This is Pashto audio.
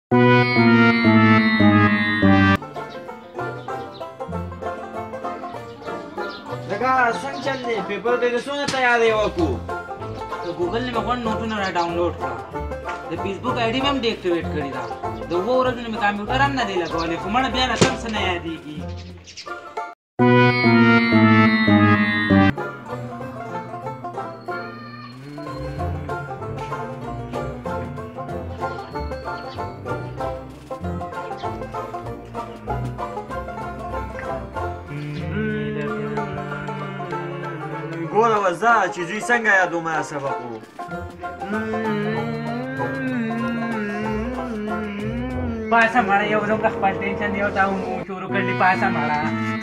लगा څنګه چل دی پیپر دې څونه تیار دی وکړو तो गूगल ने मगन नोटों ना डाउनलोड का द फेसबुक आईडी में हम डीएक्टिवेट करी था तो वो ओरिजिनल में कंप्यूटर हम ना दे लगा वाले फुमण बिया रकम से नया देगी ګوره وزه چې دوی څنګه یادو ما سبق وو पासा मारा ये उधर का खपाल टेंशन नहीं होता हूँ शुरू कर ली पासा मारा